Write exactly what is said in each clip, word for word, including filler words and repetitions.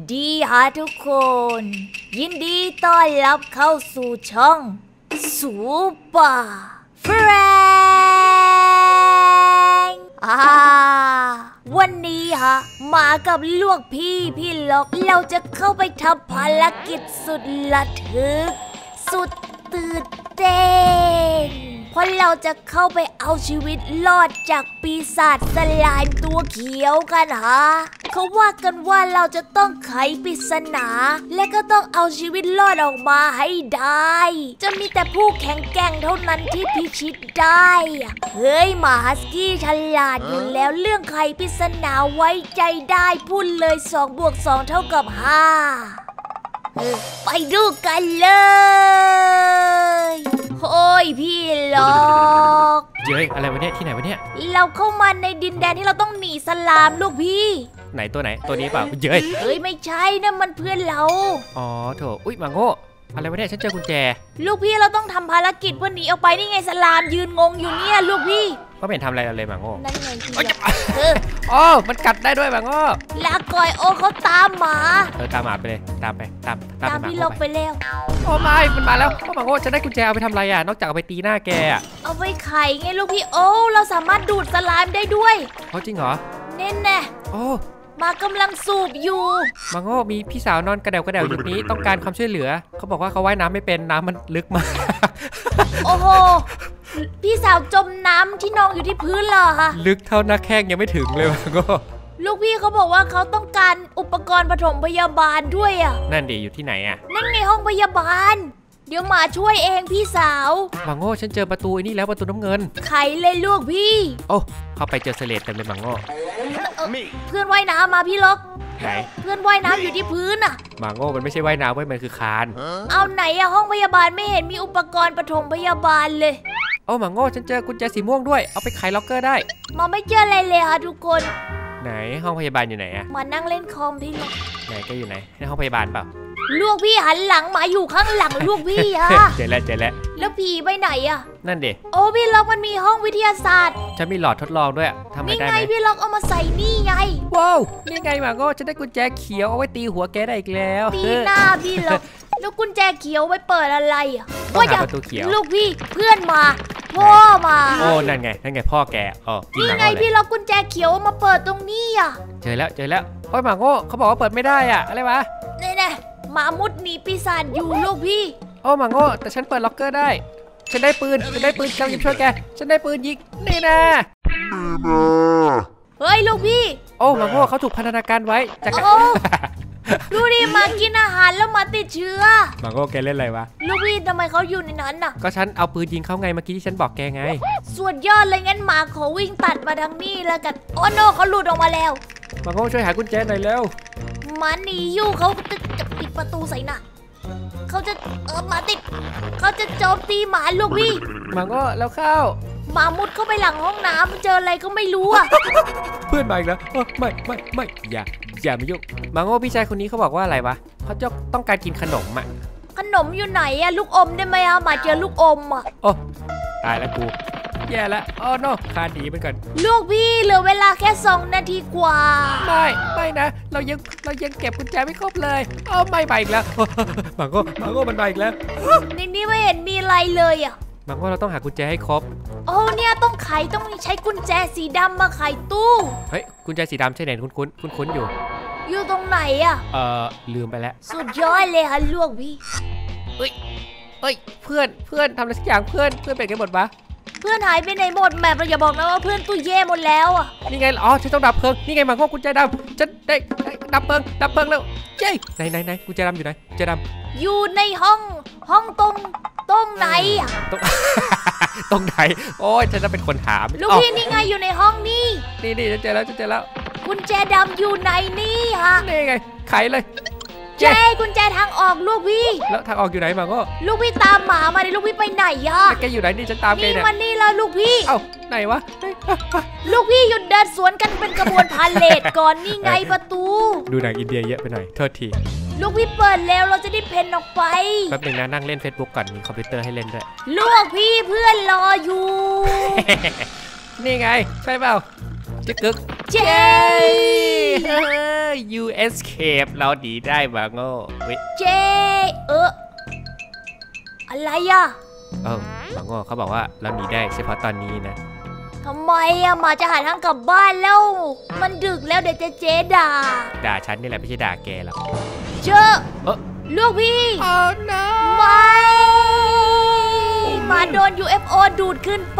ดีฮะทุกคนยินดีต้อนรับเข้าสู่ช่องซูเปอร์เฟรนด์อ่าวันนี้ฮะมากับลวกพี่พี่ล็อกเราจะเข้าไปทำภารกิจสุดระทึกสุดตื่นเต้นเพราะเราจะเข้าไปเอาชีวิตรอดจากปีศาจสไลม์ตัวเขียวกันฮะเขาว่ากันว่าเราจะต้องไขปริศนาและก็ต้องเอาชีวิตรอดออกมาให้ได้จะมีแต่ผู้แข็งแกร่งเท่านั้นที่พิชิตได้เฮ้ยหมาฮัสกี้ฉลาดอยู่แล้วเรื่องไขปริศนาไว้ใจได้พูดเลยสองบวกสองเท่ากับห้าไปดูกันเลยโอ้ยพี่ล็อกเย้ยอะไรวะเนี่ยที่ไหนวะเนี่ยเราเข้ามาในดินแดนที่เราต้องหนีสลามลูกพี่ไหนตัวไหนตัวนี้เปล่าเย้ยเฮ้ยไม่ใช่นะมันเพื่อนเราอ๋อโถอุ้ยมาโง่อะไรวะเนี่ยฉันเจอกุญแจลูกพี่เราต้องทำภารกิจเพื่อหนีออกไปนี่ไงสลามยืนงงอยู่เนี่ยลูกพี่ก็ไม่เห็นทำอะไรเลยมาโง่นั่นไงพี่อ๋อมันกัดได้ด้วยมาโง่ลาก่อยโอ้เขาตามหมาเออตามหมาไปเลยตามไปตามตามพี่ล็อกไปแล้วโอ้ไม่มันมาแล้วมาโง่ฉันได้กุญแจเอาไปทำอะไรอ่ะนอกจากเอาไปตีหน้าแกเอาไปไข่ไงลูกพี่โอ้เราสามารถดูดสลามได้ด้วยเขาจริงเหรอเน่นแน่โอ้มากำลังสูบอยู่มาโง่มีพี่สาวนอนกระเดวกระเดวอยู่นี้ต้องการความช่วยเหลือเขาบอกว่าเขาว่ายน้ำไม่เป็นน้ำมันลึกมากโอ้โหพี่สาวจมน้ำที่นอนอยู่ที่พื้นเหรอคะลึกเท่าหน้าแข้งยังไม่ถึงเลยมาโง่ลูกพี่เขาบอกว่าเขาต้องการอุปกรณ์ปฐมพยาบาลด้วยอ่ะนั่นดีอยู่ที่ไหนอ่ะนั่นในห้องพยาบาลเดี๋ยวมาช่วยเองพี่สาวมาโง่ฉันเจอประตูไอ้นี่แล้วประตูน้ำเงินไขเลยลูกพี่โอ้เข้าไปเจอเสลดเต็มเลยมาโง่เพื่อนว่ายน้ำมาพี่ล็อกไหนเพื่อนว่ายน้ำอยู่ที่พื้นอ่ะมาโง่มันไม่ใช่ว่ายน้ำเว้ยมันคือคานเอาไหนอะห้องพยาบาลไม่เห็นมีอุปกรณ์ปฐมพยาบาลเลยโอ้มาโง่ฉันเจอกุญแจสีม่วงด้วยเอาไปไขล็อกเกอร์ได้มาไม่เจออะไรเลยค่ะทุกคนไหนห้องพยาบาลอยู่ไหนอะมานั่งเล่นคอมพี่ล็อกไหนก็อยู่ไหนในห้องพยาบาลเปล่าลูกพี่หันหลังมาอยู่ข้างหลังลูกพี่อะเจอแล้วเจอแล้วแล้วผีไปไหนอะนั่นเด็โอ้พี่ล็อกมันมีห้องวิทยาศาสตร์ฉันมีหลอดทดลองด้วยทำอะไรได้ไหมนี่ไงพี่ล็อกเอามาใส่นี่ไงว้าวนี่ไงมาโง่ฉันได้กุญแจเขียวเอาไว้ตีหัวแกได้อีกแล้วตีหน้าพี่ล็อกแล้วกุญแจเขียวไว้เปิดอะไรอะต้องหาประตูเขียวลูกพี่เพื่อนมาพ่อมาโอ้นั่นไงนั่นไงพ่อแกอ๋อนี่ไงพี่ล็อกกุญแจเขียวมาเปิดตรงนี้อะเจอแล้วเจอแล้วโอ้ยมาโง่เขาบอกว่าเปิดไม่ได้อะอะไรวะนี่แน่มามุดหนีปีศาจอยู่ลูกพี่โอ้มาโง่แต่ฉันเปิดล็อกเกอร์ได้ฉันได้ปืนฉันได้ปืนกำลังจะช่วยแกฉันได้ปืนยิงนี่นะเฮ้ยลูกพี่โอ้มาโง่เขาถูกพันธนาการไว้จากการดูดิมากินอาหารแล้วมาติดเชื้อมาโง่แกเล่นอะไรวะลูกพี่ทำไมเขาอยู่ในนั้นน่ะก็ฉันเอาปืนยิงเขาไงเมื่อกี้ที่ฉันบอกแกไงสุดยอดเลยงั้นหมาขอวิ่งตัดมาทางนี้แล้วกันโอ้โนเขาหลุดออกมาแล้วมาโง่ช่วยหากุญแจหน่อยเร็วมาหนีอยู่เขาจะจะปิดประตูใส่หน้าเขาจะเออมาติดเขาจะโจมตีหมาลูกพี่มาโง่แล้วเข้าหมามุดเข้าไปหลังห้องน้ำเจออะไรก็ไม่รู้อ่ะเพื่อนมาอีกแล้วไม่ไม่ไม่อย่าอย่ามายุ่งมาโง่พี่ชายคนนี้เขาบอกว่าอะไรวะเขาจะต้องการกินขนมอ่ะขนมอยู่ไหนอะลูกอมได้ไหมอะมาเจอลูกอมอะโอ้ตายแล้วกูแย่แล้วอ๋อโน่คาดีเหมือนกันลูกพี่เหลือเวลาแค่สองนาทีกว่าไม่ไม่นะเรายังเรายังเก็บกุญแจไม่ครบเลยอ๋อไม่ไปอีกแล้วมาโง่มาโง่มันไปอีกแล้วในนี้ไม่เห็นมีอะไรเลยอะมาโง่เราต้องหากุญแจให้ครบโอ้เนี่ยต้องไขต้องใช้กุญแจสีดำมาไขตู้เฮ้ยกุญแจสีดำใช่ไหมคุ้นคุ้นคุ้นคุ้นอยู่อยู่ตรงไหนอะเออลืมไปแล้วสุดยอดเลยค่ะลูกพี่เฮ้ยเฮ้ยเพื่อนเพื่อนทำอะไรสักอย่างเพื่อนเพื่อนเป็นไงหมดปะเพื่อนหายไปไหนหมดแม่อย่าบอกนะว่าเพื่อนตู้เย่หมดแล้วอ่ะนี่ไงอ๋อฉันต้องดับเพลิงนี่ไงมาโง่กุญแจดำฉันได้ดับเพลิงดับเพลิงแล้วเจ๊ไหนไหนไหนกุญแจดำอยู่ไหนกุญแจดำอยู่ในห้องห้องตรงตรงไหนอ่ะตรงตรงไหนโอ้ยฉันจะเป็นคนถามลูกพี่นี่ไงอยู่ในห้องนี่นี่นี่ฉันเจอแล้วฉันเจอแล้วกุญแจดำอยู่ในนี่ฮะนี่ไงไขเลยเจ๊กุญแจทางออกลูกพี่แล้วทางออกอยู่ไหนมาโง่ลูกพี่ตามหมามาดิลูกพี่ไปไหนอะแกอยู่ไหนนี่ฉันตามแกเนี่ยนี่มันนี่แล้วลูกพี่เอ้าไหนวะลูกพี่หยุดเดินสวนกันเป็นกระบวนพาเลทก่อนนี่ไงประตูดูหนังอินเดียเยอะไปหน่อยโทษทีลูกพี่เปิดแล้วเราจะได้เพนออกไปแป๊บนึงนะนั่งเล่น Facebook ก่อนมีคอมพิวเตอร์ให้เล่นด้วยลูกพี่เพื่อนรออยู่นี่ไงใช่เปล่าจะกึกเจ๊ยู escape เราหนีได้มาโง่เว้ยเจเอออะไรอะเออมาโง่เขาบอกว่าเราหนีได้เฉพาะตอนนี้นะทำไมอะหมาจะหาทางกลับบ้านแล้วมันดึกแล้วเดี๋ยวจะเจ๊ด่าด่าฉันนี่แหละไม่ใช่ด่าแกหรอกเจอเออลูกพี่ oh no ไม่หมาโดน ยู เอฟ โอ ดูดขึ้นไป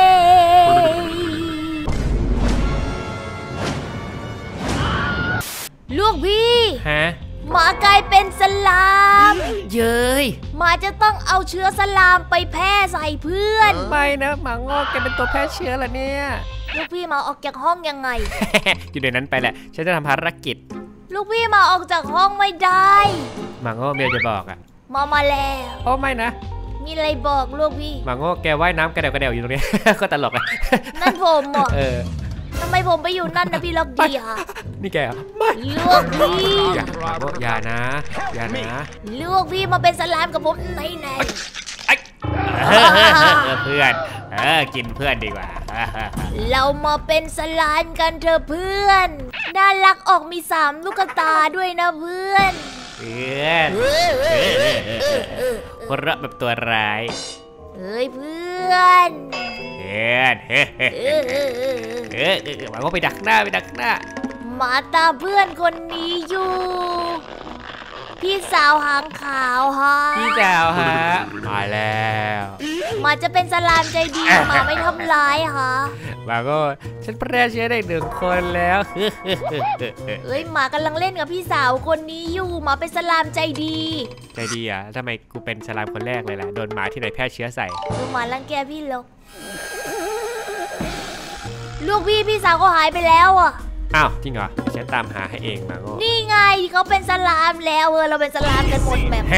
ลูกพี่ฮะหมากลายเป็นสลามเย้ยหมาจะต้องเอาเชื้อสลามไปแพร่ใส่เพื่อนไม่นะหมางอกแกเป็นตัวแพร่เชื้อเหรอเนี่ยลูกพี่มาออกจากห้องยังไงอยู่ในนั้นไปแหละฉันจะทำภารกิจลูกพี่มาออกจากห้องไม่ได้หมางอกเมียจะบอกอ่ะมามาแล้วโอ้ไม่นะมีอะไรบอกลูกพี่หมางอกแกว่ายน้ำกระเดวกระเดวอยู่ตรงนี้ ก็ตลกอ่ะนั่นผมเหรอเออทำไมผมไปอยู่นั่นนะพี่ล็อกดีค่ะนี่แกไม่ลูกพี่อย่าอย่านะอย่านะลูกพี่มาเป็นสลามกับผมไหนไหนเพื่อนเออกินเพื่อนดีกว่าเรามาเป็นสลามกันเถอะเพื่อนน่ารักออกมีสามลูกตาด้วยนะเพื่อนเพื่อนคนรักแบบตัวร้ายเฮ้ยเพื่อนเพื่อนเฮ้เฮ้เฮ้หวังว่าไปดักหน้าไปดักหน้ามาตามเพื่อนคนนี้อยู่พี่สาวหางขาวฮะพี่สาวฮะมาแล้วมาจะเป็นสลามใจดีมาไม่ทำร้ายฮะมาก็ฉันแพร่เชื้อได้หนึ่งคนแล้วเอ้ยหมากำลังเล่นกับพี่สาวคนนี้อยู่หมาเป็นสลามใจดีใจดีอ่ะทำไมกูเป็นสลามคนแรกเลยล่ะโดนหมาที่ไหนแพร่เชื้อใส่ดูหมารังแกพี่หรอกลูกพี่พี่สาวก็หายไปแล้วอ่ะอ้าวจริงเหรอฉันตามหาให้เองมาโง่นี่ไงเขาเป็นสลามแล้วเออเราเป็นสลามกันหมดแบบ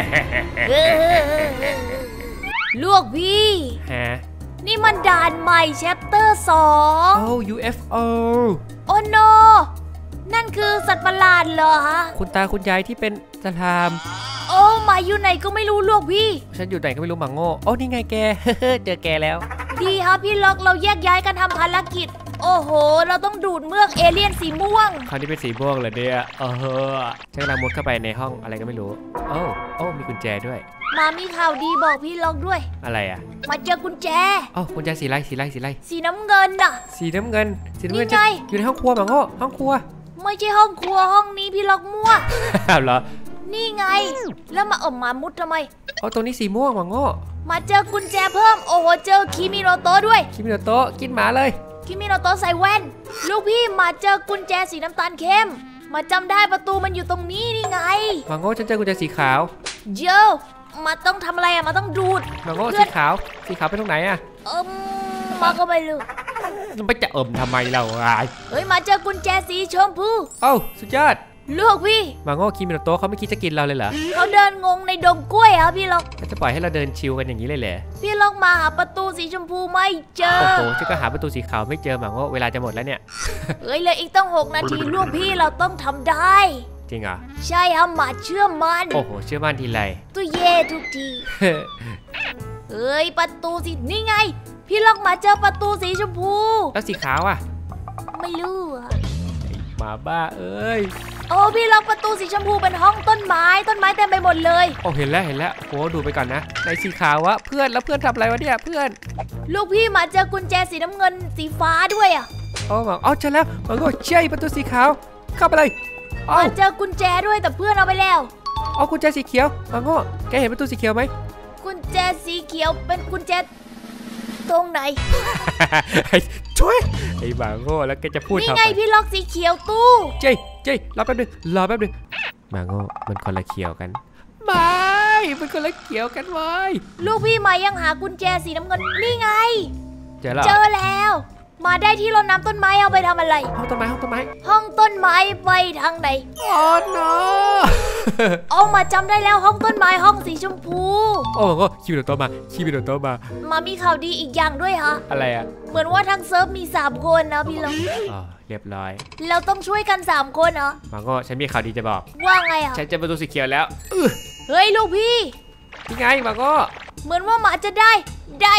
ลูกพี่ฮะนี่มันด่านใหม่แชปเตอร์สองโอ้ ยู เอฟ โอโอ้โนนั่นคือสัตว์ประหลาดเหรอฮะคุณตาคุณยายที่เป็นสลามโอ้มาอยู่ไหนก็ไม่รู้ลูกพี่ฉันอยู่ไหนก็ไม่รู้หมาโง่โอ้นี่ไงแกเจอแกแล้วดีครับพี่ล็อกเราแยกย้ายกันทำภารกิจโอ้โหเราต้องดูดเมือกเอเลี่ยนสีม่วงคราวนี้เป็นสีม่วงเหรอเนี่ยเออฉันกำลังมุดเข้าไปในห้องอะไรก็ไม่รู้โอ้โอ้มีกุญแจด้วยมามีข่าวดีบอกพี่ล็อกด้วยอะไรอ่ะมาเจอกุญแจอ๋อกุญแจสีอะไรสีอะไรสีอะไรสีน้ำเงินน่ะสีน้ำเงินสีน้ำเงินอยู่ในห้องครัวหมาโง่ห้องครัวไม่ใช่ห้องครัวห้องนี้พี่ล็อกมั่วเหรอนี่ไงแล้วมาเอ่มมามุดทำไมอ๋อตรงนี้สีม่วงหมาโง่มาเจอกุญแจเพิ่มโอ้โหเจอคิมิโนโตะด้วยคิมิโนโตะกินหมาเลยคิมิโนโตะใส่แว่นลูกพี่มาเจอกุญแจสีน้ำตาลเข้มมาจำได้ประตูมันอยู่ตรงนี้นี่ไงมาโง่ฉันเจอกุญแจสีขาวเจ้ามาต้องทำอะไรอะมาต้องดูดมาโง่สีขาวสีขาวไปตรงไหนอะเอิมมาก็ไม่รู้มันไปจะเอิมทำไมเราไอ้เฮ้ยมาเจอกุญแจสีชมพูเอ้าสุดยอดลูกพี่มาโง่คิมิโนโตะเขาไม่คิดจะกินเราเลยเหรอเขาเดินงงในดงกล้วยครับพี่ล็อกเขาจะปล่อยให้เราเดินชิวกันอย่างนี้เลยเหรอพี่ล็อกมาหาประตูสีชมพูไม่เจอโอ้โหฉันก็หาประตูสีขาวไม่เจอมาโง่เวลาจะหมดแล้วเนี่ยเฮ้ยเลยอีกต้องหกนาทีลูกพี่เราต้องทำได้จริงเหรอใช่ครับหมาเชื่อมันโอ้โหเชื่อมั่นทีไรตัวเย่ทุกทีเฮ้ยประตูสีนี่ไงพี่ล็อกมาเจอประตูสีชมพูแล้วสีขาวอ่ะไม่รู้อ่ะหมาบ้าเอ้ยโอ้พี่ล็อกประตูสีชมพูเป็นห้องต้นไม้ต้นไม้เต็มไปหมดเลยโอ้เห็นแล้วเห็นแล้วโอ้ดูไปก่อนนะในสีขาววะเพื่อนแล้วเพื่อนทำอะไรวะเนี่ยเพื่อนลูกพี่มาเจอกุญแจสีน้ำเงินสีฟ้าด้วยอ่ะโอ้มาเอาเจอแล้วมันก็ใช่ประตูสีขาวเข้าไปเลยมาเจอกุญแจด้วยแต่เพื่อนเอาไปแล้วเอากุญแจสีเขียวมาโง่แกเห็นประตูสีเขียวไหมกุญแจสีเขียวเป็นกุญแจตรงไหนช่วยไอ้บาโง่แล้วแกจะพูดทำไมนี่ไงพี่ล็อกสีเขียวตู้เจ๊เจ๊รอแป๊บนึงรอแป๊บนึงบาโง่มันคนละเขียวกันไม่มันคนละเขียวกันไว้ลูกพี่มายังหากุญแจสีน้ำเงินนี่ไงเจอแล้วเจอแล้วมาได้ที่รดน้ำต้นไม้เอาไปทำอะไรห้องต้นไม้ห้องต้นไม้ห้องต้นไม้ไปทางไหนอ๋อ no เอามาจำได้แล้วห้องต้นไม้ห้องสีชมพูโอ้ก็คิวโดโตมาคิวโดโตมามามีข่าวดีอีกอย่างด้วยฮะอะไรอ่ะเหมือนว่าทั้งเซิร์ฟมีสามคนนะพี่ลงอ๋อเรียบร้อยเราต้องช่วยกันสามคนเหรอมาก็ฉันมีข่าวดีจะบอกว่าไงอ่ะฉันจะประตูสีเขียวแล้วเฮ้ยลูกพี่ยังไงมาก็เหมือนว่าหมาจะได้ได้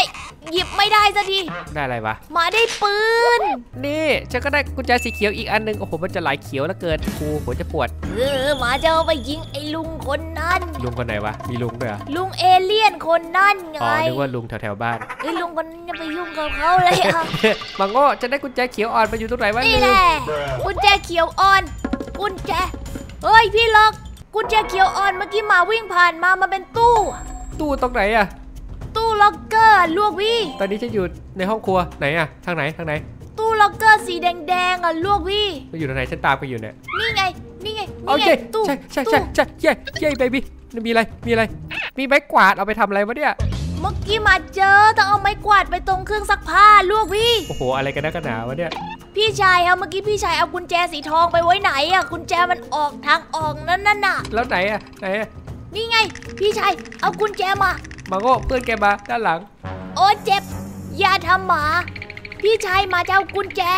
หยิบไม่ได้สักทีได้อะไรวะหมาได้ปืนนี่ฉันก็ได้กุญแจสีเขียวอีกอันนึงโอ้โหมันจะหลายเขียวแล้วเกินกูหัวจะปวดเออหมาจะเอาไปยิงไอ้ลุงคนนั้นลุงคนไหนวะมีลุงด้วยลุงเอเลี่ยนคนนั่นไงอ๋อนึกว่าลุงแถวๆบ้านไอ้ลุงคนนั้นจะไปยุ่งกับเขาเลยอ่ะมังโง่จะได้กุญแจเขียวอ่อนไปอยู่ตรงไหนวะนี่แหละกุญแจเขียวอ่อนกุญแจเฮ้ยพี่ล็อกกุญแจเขียวอ่อนเมื่อกี้หมาวิ่งผ่านมามาเป็นตู้ตู้ตรงไหนอะตู้ล็อกเกอร์ลูกพี่ตอนนี้ฉันอยู่ในห้องครัวไหนอะทางไหนทางไหนตู้ล็อกเกอร์สีแดงๆอ่ะลูกพี่มันอยู่ทางไหนฉันตามไปอยู่เนี่ยนี่ไงนี่ไงนี่ไงตู้ใช่ใช่ใช่ใช่ใช่ใช่เบบี้มีอะไรมีอะไรมีไม้กวาดเอาไปทำอะไรวะเนี่ยเมื่อกี้มาเจอต้องเอาไม้กวาดไปตรงเครื่องซักผ้าลูกพี่โอ้โหอะไรกันนักกันหนาวะเนี่ยพี่ชายครับเมื่อกี้พี่ชายเอากุญแจสีทองไปไว้ไหนอ่ะกุญแจมันออกทางออกนั่นน่ะน่ะแล้วไหนอ่ะไหนอ่ะนี่ไงพี่ชายเอากุญแจมามาโง่เพื่อนแกมาด้านหลังโอ้เจ็บอย่าทำหมาพี่ชายมาจะเอากุญแจ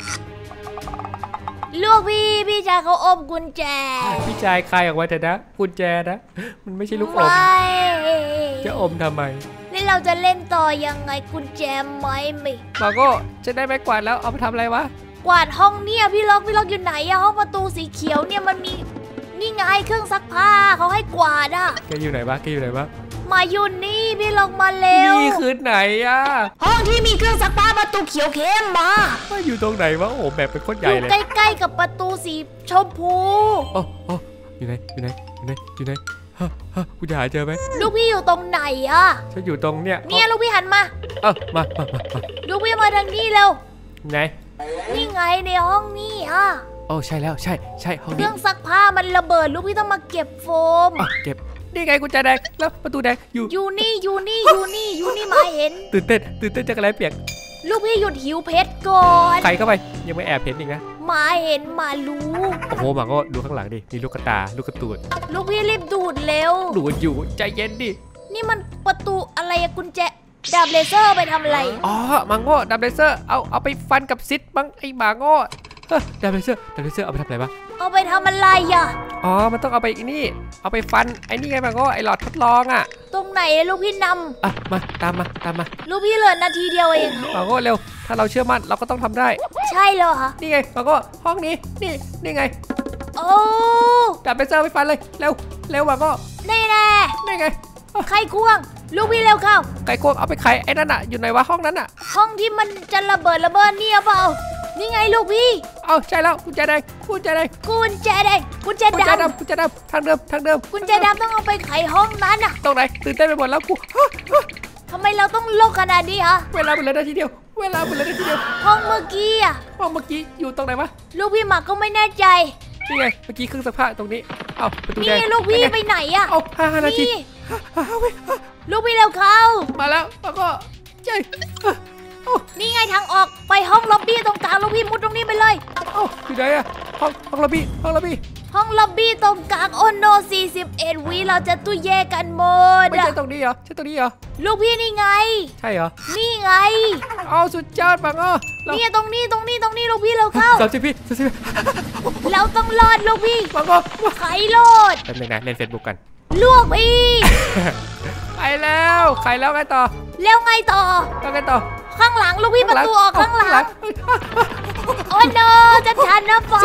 ลูกพี่พี่ชายเขาอมกุญแจพี่ชายคายออกมาแต่นะกุญแจนะมันไม่ใช่ลูกอมจะอมทำไมนี่เราจะเล่นต่อยังไงกุญแจไหมมิมาโง่จะได้ไม้กวาดแล้วเอาไปทำอะไรวะกวาดห้องเนี่ยพี่ล็อกพี่ล็อกอยู่ไหนอะห้องประตูสีเขียวเนี่ยมันมีนี่ไงเครื่องซักผ้าเขาให้กวาดอะแกอยู่ไหนวะแกอยู่ไหนวะมาอยู่นี่พี่ล็อกมาเร็วนี่คือไหนอะห้องที่มีเครื่องซักผ้าประตูเขียวเข้มมาอยู่ตรงไหนวะโอ้แบบเป็นคนใหญ่เลยอยู่ใกล้ๆกับประตูสีชมพูอ๋ออ๋ออยู่ไหนอยู่ไหนอยู่ไหนอยู่ไหนฮะฮะคุณจะหาเจอไหมลูกพี่อยู่ตรงไหนอะฉันอยู่ตรงเนี้ยเนี่ยลูกพี่หันมาเออมามามาลูกพี่มาทางนี้เร็วไหนนี่ไงในห้องนี้อ่ะโอ้ใช่แล้วใช่ใช่ห้องนี้เครื่องซักผ้ามันระเบิดลูกพี่ต้องมาเก็บโฟมเก็บนี่ไงกุญแจแดงแล้วประตูแดงอยู่อยู่นี่อยู่นี่อยู่นี่อยู่นี่มาเห็นตื่นเต้นตื่นเต้นจักรไรเปียกลูกพี่หยุดหิวเพชรก่อนใครเข้าไปยังไม่แอบเห็นอีกนะมาเห็นมารู้โอ้โหมาก็ดูข้างหลังดิมีลูกกระตาลูกกระตูดลูกพี่รีบดูดเร็วดูดอยู่ใจเย็นดินี่มันประตูอะไรกุญแจดาบเลเซอร์ไปทำอะไรอ๋อมังโง่ดาบเลเซอร์เอาเอาไปฟันกับซิดบังไอ้มังโง่ดาบเลเซอร์ดาบเลเซอร์เอาไปทำอะไรบ้างเอาไปทำอะไรอ่ะอ๋อมันต้องเอาไปนี่เอาไปฟันไอ้นี่ไงมังโง่ไอ้หลอดทดลองอ่ะตรงไหนลูกพี่นำอ่ะมาตามมาตามมาลูกพี่เหลือนาทีเดียวเองมังโง่เร็วถ้าเราเชื่อมั่นเราก็ต้องทำได้ใช่เลยค่ะนี่ไงมังโง่ห้องนี้นี่นี่ไงโอ้ดาบเลเซอร์ไปฟันเลยเร็วเร็วมังโง่นี่แน่นี่ไงไข่ควงลูกพี่เร็วเข้าไข่ควงเอาไปไข่ไอ้นั่นอ่ะอยู่ไหนวะห้องนั้นอ่ะห้องที่มันจะระเบิดระเบิดนี่เปล่านี่ไงลูกพี่เอาใช่แล้วกุญแจแดงกุญแจแดงกุญแจแดงกุญแจดำกุญแจดำทางเดิมทางเดิมกุญแจดำต้องเอาไปไขห้องนั้นอ่ะตรงไหนตื่นเต้นไปหมดแล้วกูทำไมเราต้องโลกขนาดนี้ฮะเวลาหมดเลยนาทีเดียวเวลาหมดเลยนาทีเดียวห้องเมื่อกี้อ่ะห้องเมื่อกี้อยู่ตรงไหนวะลูกพี่หมักก็ไม่แน่ใจนี่ไงเมื่อกี้เครื่องซักผ้าตรงนี้เอาประตูแดงนี่ลูกพี่ไปไหนอ่ะเอาห้านาทีลูกพี่เร็วเข้ามาแล้วแล้วก็ใช่นี่ไงทางออกไปห้องล็อบบี้ตรงกลางลูกพี่มุดตรงนี้ไปเลยโอ้อยู่ไหนอะห้องห้องล็อบบี้ห้องล็อบบี้ห้องล็อบบี้ตรงกลางโอโนสี่สิบเอ็ดวิเราจะตู้แยกกันหมดไม่ใช่ตรงนี้เหรอใช่ตรงนี้เหรอลูกพี่นี่ไงใช่เหรอนี่ไงเอาสุดยอดปังอ้อนี่ตรงนี้ตรงนี้ตรงนี้ลูกพี่เราเข้าสามสิบพี่สามสิบเราต้องรอดลูกพี่ปังอ้อไขโลดเป็นยังไงเล่นเฟซบุ๊กกันลูกพี่ไปแล้วไขแล้วไงต่อแล้วไงต่อแล้วไงต่อข้างหลังลูกพี่ประตูออกข้างหลังโอ้โนจะทันนะเปล่า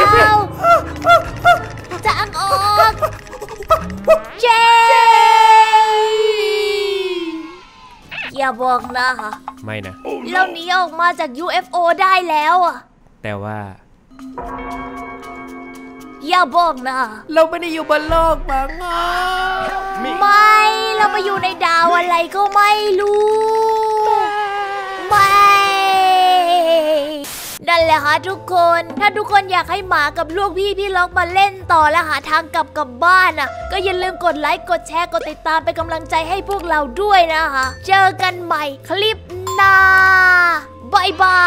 จะอังออกเจอย่าบอกนะไม่นะเราหนีออกมาจาก ยู เอฟ โอ ได้แล้วอะแต่ว่าอย่าบอกนะเราไม่ได้อยู่บนโลกมั้งไม่เราไปอยู่ในดาวอะไรก็ไม่รู้ไม่นั่นแหละค่ะทุกคนถ้าทุกคนอยากให้หมากับลูกพี่พี่ล็อกมาเล่นต่อและหาทางกลับกลับบ้านอ่ะก็อย่าลืมกดไลค์กดแชร์กดติดตามเป็นกำลังใจให้พวกเราด้วยนะคะเจอกันใหม่คลิปหน้าบายบาย